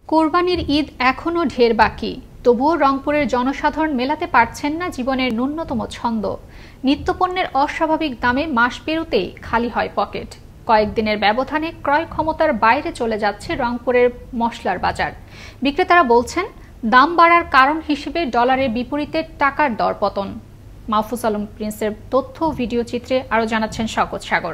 কোরবানির ঈদ এখনো ঢের বাকি, তবুও রংপুরের জনসাধারণ মেলাতে পারছেন না জীবনের ন্যূনতম ছন্দ। নিত্যপণ্যের অস্বাভাবিক দামে মাস পেরোতেই খালি হয় পকেট। কয়েকদিনের ব্যবধানে ক্রয় ক্ষমতার বাইরে চলে যাচ্ছে রংপুরের মশলার বাজার। বিক্রেতারা বলছেন, দাম বাড়ার কারণ হিসেবে ডলারের বিপরীতে টাকার দরপতন। মাহফুজ আলম প্রিন্সের তথ্য ভিডিও চিত্রে আরও জানাচ্ছেন শওকত সাগর।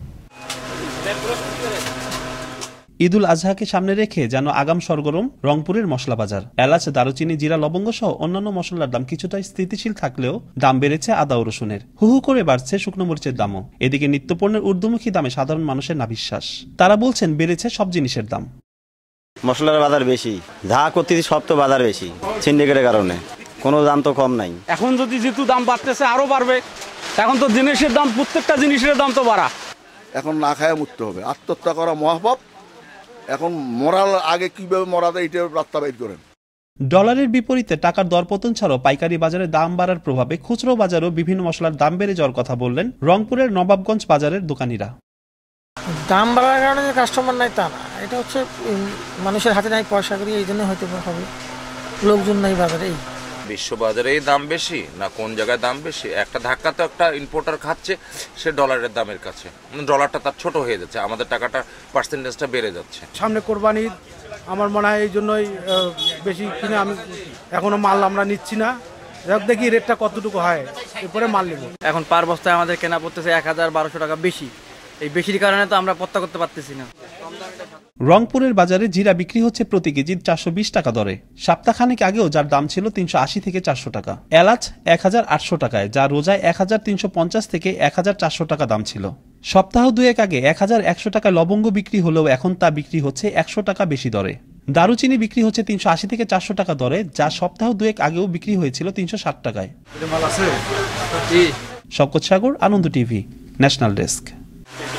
ঈদুল আজহাকে সামনে রেখে যেন আগাম সরগরম রংপুরের মশলা বাজার। এলাচ, দারুচিনি, জিরা, লবঙ্গ সহ অন্যান্য মশলার দাম কিছুটা স্থিতিশীল থাকলেও দাম বেড়েছে আদা ও রসুনের। হু করে বাড়ছে শুকনো মরিচের দামও। এদিকে নিত্যপণ্যের ঊর্ধ্বমুখী দামে সাধারণ মানুষের নাভিশ্বাস। তারা বলছেন, বেড়েছে সব জিনিসের দাম। মশলার বাজার বেশি, যা করতেছি সব তো বাজার বেশি সিন্ডিকেটের কারণে, কোনো দাম তো কম নাই। এখন যদি যেহেতু দাম বাড়তেছে আরো বাড়বে। এখন তো জিনিসের দাম, প্রত্যেকটা জিনিসের দাম তো বাড়া। এখন না খায় মরতে হবে, আত্মহত্যা করা মহাপাপ। এখন মরার আগে কিভাবে মরা যায় এটা রাস্তা বের করেন। ডলারের বিপরীতে টাকার দরপতন ছাড়াও পাইকারি বাজারে দাম বাড়ার প্রভাবে খুচরো বাজারেও বিভিন্ন মশলার দাম বেড়ে যাওয়ার কথা বললেন রংপুরের নবাবগঞ্জ বাজারের দোকানিরা। দাম বাড়ার কারণে যে কাস্টমার নাই তা না, এটা হচ্ছে মানুষের হাতে নাই পয়সা করি, এই জন্য হয়তো হবে লোকজন নাই বাজারে। বিশ্ববাজারে দাম বেশি না কোন জায়গায় দাম বেশি, একটা ধাক্কা তো একটা ইম্পোর্টার খাচ্ছে সে ডলারের দামের কাছে। ডলারটা তার ছোট হয়ে যাচ্ছে, আমাদের টাকাটা পার্সেন্টেজটা বেড়ে যাচ্ছে। সামনে কোরবানি, আমার মনে হয় এই জন্যই বেশি কিনে আমি এখনো মাল আমরা নিচ্ছি না। দেখি রেটটা কতটুকু হয়, এরপরে মাল নেব। এখন পার বস্তায় আমাদের কেনা পড়তেছে 1000-1200 টাকা বেশি। এই বেশির কারণে তো আমরা পত্তা করতে পারতেছি না। রংপুরের বাজারে জিরা বিক্রি হচ্ছে প্রতি কেজি 420 টাকা দরে। সপ্তাহখানেক আগেও যার দাম ছিল 380 থেকে 400 টাকা। এলাচ 1800 টাকায়, যা রোজায় 1350 থেকে 1400 টাকা দাম ছিল। সপ্তাহ দুয়েক আগে 1100 টাকায় লবঙ্গ বিক্রি হলেও এখন তা বিক্রি হচ্ছে 100 টাকা বেশি দরে। দারুচিনি বিক্রি হচ্ছে 380 থেকে 400 টাকা দরে, যা সপ্তাহ দুয়েক আগেও বিক্রি হয়েছিল 360 টাকায়। Shawkat Sagar, Ananda TV, national desk.